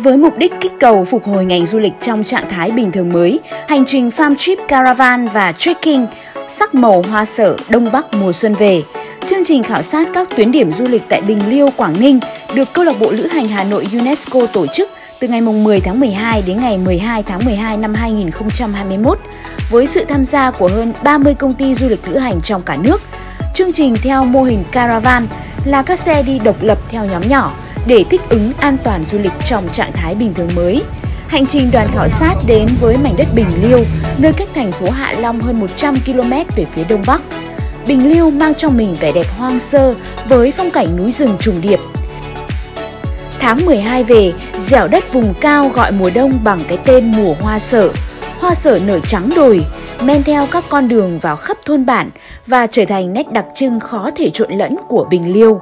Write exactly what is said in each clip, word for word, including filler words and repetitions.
Với mục đích kích cầu phục hồi ngành du lịch trong trạng thái bình thường mới, hành trình Farm Trip Caravan và Trekking sắc màu hoa sở Đông Bắc mùa xuân về. Chương trình khảo sát các tuyến điểm du lịch tại Bình Liêu, Quảng Ninh được Câu lạc bộ Lữ hành Hà Nội UNESCO tổ chức từ ngày mười tháng mười hai đến ngày mười hai tháng mười hai năm hai nghìn không trăm hai mươi mốt với sự tham gia của hơn ba mươi công ty du lịch lữ hành trong cả nước. Chương trình theo mô hình Caravan là các xe đi độc lập theo nhóm nhỏ để thích ứng an toàn du lịch trong trạng thái bình thường mới. Hành trình đoàn khảo sát đến với mảnh đất Bình Liêu, nơi cách thành phố Hạ Long hơn một trăm ki lô mét về phía đông bắc. Bình Liêu mang trong mình vẻ đẹp hoang sơ với phong cảnh núi rừng trùng điệp. Tháng mười hai về, dẻo đất vùng cao gọi mùa đông bằng cái tên mùa hoa sở. Hoa sở nở trắng đồi, men theo các con đường vào khắp thôn bản và trở thành nét đặc trưng khó thể trộn lẫn của Bình Liêu.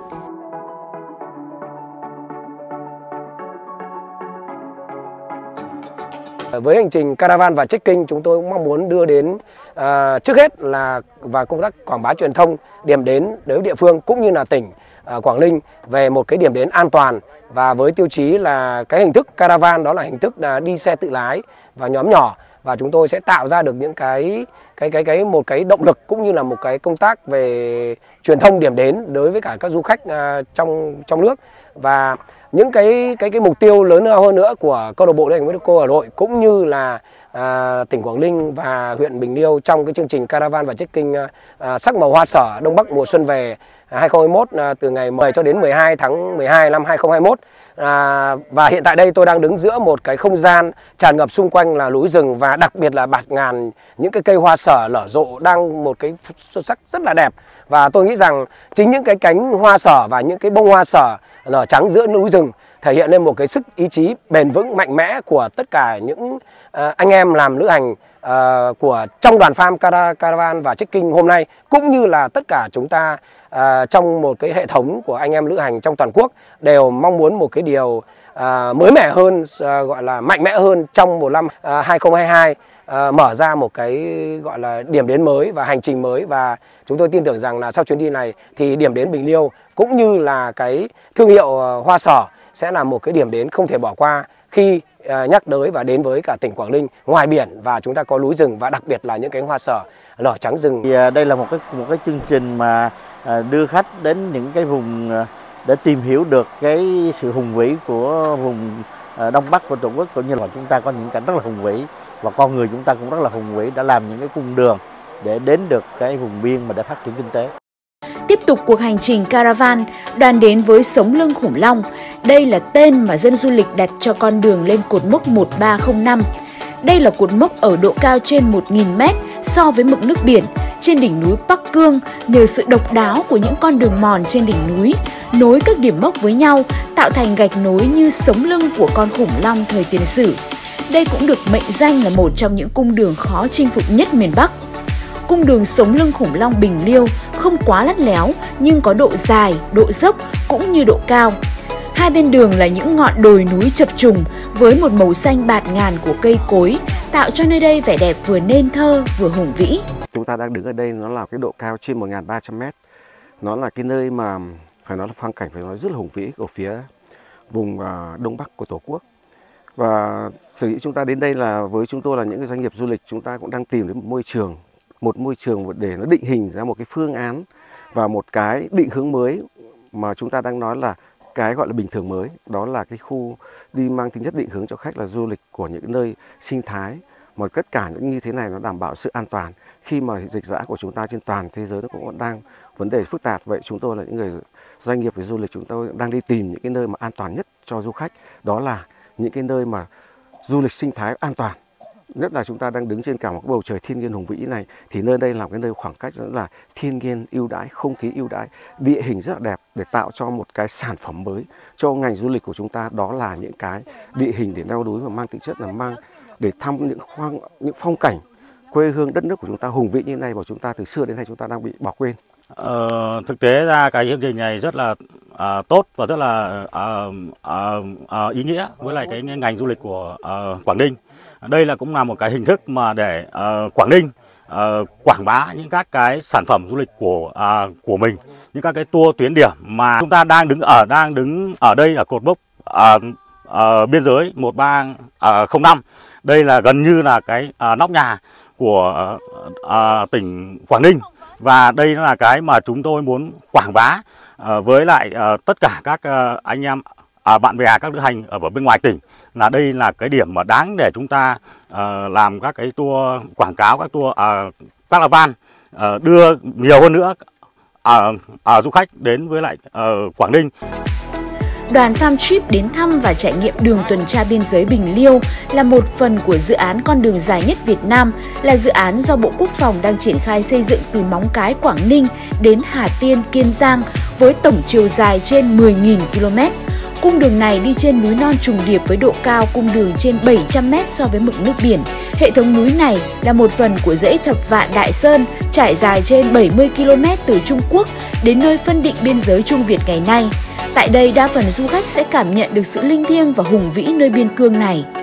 Với hành trình Caravan và Trekking, chúng tôi cũng mong muốn đưa đến uh, trước hết là và công tác quảng bá truyền thông điểm đến đối với địa phương cũng như là tỉnh uh, Quảng Ninh về một cái điểm đến an toàn, và với tiêu chí là cái hình thức Caravan đó là hình thức là đi xe tự lái và nhóm nhỏ, và chúng tôi sẽ tạo ra được những cái cái cái cái một cái động lực cũng như là một cái công tác về truyền thông điểm đến đối với cả các du khách uh, trong trong nước. Và những cái cái cái mục tiêu lớn hơn nữa của câu lạc bộ Lữ hành UNESCO Hà Nội cũng như là à, tỉnh Quảng Ninh và huyện Bình Liêu trong cái chương trình Caravan và Trekking à, sắc màu hoa sở Đông Bắc mùa xuân về hai nghìn không trăm hai mươi mốt à, từ ngày mười cho đến mười hai tháng mười hai năm hai nghìn không trăm hai mươi mốt. À, và hiện tại đây tôi đang đứng giữa một cái không gian tràn ngập xung quanh là núi rừng và đặc biệt là bạt ngàn những cái cây hoa sở nở rộ đang một cái xuất sắc rất là đẹp. Và tôi nghĩ rằng chính những cái cánh hoa sở và những cái bông hoa sở nở trắng giữa núi rừng thể hiện lên một cái sức ý chí bền vững mạnh mẽ của tất cả những uh, anh em làm lữ hành uh, của trong đoàn Farm Caravan và Trekking hôm nay, cũng như là tất cả chúng ta uh, trong một cái hệ thống của anh em lữ hành trong toàn quốc đều mong muốn một cái điều uh, mới mẻ hơn, uh, gọi là mạnh mẽ hơn trong một năm uh, hai nghìn không trăm hai mươi hai. Uh, mở ra một cái gọi là điểm đến mới và hành trình mới, và chúng tôi tin tưởng rằng là sau chuyến đi này thì điểm đến Bình Liêu cũng như là cái thương hiệu uh, hoa sở sẽ là một cái điểm đến không thể bỏ qua khi uh, nhắc tới và đến với cả tỉnh Quảng Ninh. Ngoài biển và chúng ta có núi rừng và đặc biệt là những cánh hoa sở nở trắng rừng. Thì, uh, đây là một cái một cái chương trình mà uh, đưa khách đến những cái vùng uh, để tìm hiểu được cái sự hùng vĩ của vùng uh, Đông Bắc của Tổ quốc, cũng như là chúng ta có những cảnh rất là hùng vĩ. Và con người chúng ta cũng rất là hùng vĩ, đã làm những cái cung đường để đến được cái vùng biên mà để phát triển kinh tế. Tiếp tục cuộc hành trình Caravan, đoàn đến với Sống Lưng Khủng Long. Đây là tên mà dân du lịch đặt cho con đường lên cột mốc một ba không năm. Đây là cột mốc ở độ cao trên một nghìn mét so với mực nước biển trên đỉnh núi Bắc Cương, nhờ sự độc đáo của những con đường mòn trên đỉnh núi, nối các điểm mốc với nhau, tạo thành gạch nối như sống lưng của con khủng long thời tiền sử. Đây cũng được mệnh danh là một trong những cung đường khó chinh phục nhất miền Bắc. Cung đường Sống Lưng Khủng Long Bình Liêu không quá lắt léo nhưng có độ dài, độ dốc cũng như độ cao. Hai bên đường là những ngọn đồi núi chập trùng với một màu xanh bạt ngàn của cây cối, tạo cho nơi đây vẻ đẹp vừa nên thơ vừa hùng vĩ. Chúng ta đang đứng ở đây, nó là cái độ cao trên một nghìn ba trăm mét. Nó là cái nơi mà phải nói là phong cảnh phải nói rất là hùng vĩ ở phía vùng Đông Bắc của Tổ quốc. Và sở dĩ chúng ta đến đây là với chúng tôi là những cái doanh nghiệp du lịch, chúng ta cũng đang tìm đến một môi trường, một môi trường để nó định hình ra một cái phương án và một cái định hướng mới mà chúng ta đang nói là cái gọi là bình thường mới. Đó là cái khu đi mang tính chất định hướng cho khách là du lịch của những nơi sinh thái, mà tất cả những như thế này nó đảm bảo sự an toàn khi mà dịch dã của chúng ta trên toàn thế giới nó cũng đang vấn đề phức tạp. Vậy chúng tôi là những người doanh nghiệp về du lịch, chúng tôi đang đi tìm những cái nơi mà an toàn nhất cho du khách, đó là những cái nơi mà du lịch sinh thái an toàn. Nhất là chúng ta đang đứng trên cả một cái bầu trời thiên nhiên hùng vĩ này, thì nơi đây là cái nơi khoảng cách rất là thiên nhiên ưu đãi, không khí ưu đãi, địa hình rất là đẹp để tạo cho một cái sản phẩm mới cho ngành du lịch của chúng ta. Đó là những cái địa hình để leo núi mà mang tính chất là mang để thăm những khoang, những phong cảnh quê hương đất nước của chúng ta hùng vĩ như này mà chúng ta từ xưa đến nay chúng ta đang bị bỏ quên. Ờ, thực tế ra cái chương trình này rất là à, tốt và rất là à, à, à, ý nghĩa với lại cái ngành du lịch của à, Quảng Ninh. Đây là cũng là một cái hình thức mà để à, Quảng Ninh à, quảng bá những các cái sản phẩm du lịch của à, của mình, những các cái tour tuyến điểm mà chúng ta đang đứng ở đang đứng ở đây là cột mốc à, uh, biên giới một ba không năm. Đây là gần như là cái uh, nóc nhà của uh, uh, tỉnh Quảng Ninh, và đây là cái mà chúng tôi muốn quảng bá uh, với lại uh, tất cả các uh, anh em uh, bạn bè, các lữ hành ở bên ngoài tỉnh, là đây là cái điểm mà đáng để chúng ta uh, làm các cái tour quảng cáo, các tour uh, caravan uh, đưa nhiều hơn nữa uh, uh, du khách đến với lại uh, Quảng Ninh. Đoàn Farm Trip đến thăm và trải nghiệm đường tuần tra biên giới Bình Liêu là một phần của dự án con đường dài nhất Việt Nam, là dự án do Bộ Quốc phòng đang triển khai xây dựng từ Móng Cái, Quảng Ninh đến Hà Tiên, Kiên Giang với tổng chiều dài trên mười nghìn ki lô mét. Cung đường này đi trên núi non trùng điệp với độ cao cung đường trên bảy trăm mét so với mực nước biển. Hệ thống núi này là một phần của dãy Thập Vạn Đại Sơn trải dài trên bảy mươi ki lô mét từ Trung Quốc đến nơi phân định biên giới Trung Việt ngày nay. Tại đây, đa phần du khách sẽ cảm nhận được sự linh thiêng và hùng vĩ nơi biên cương này.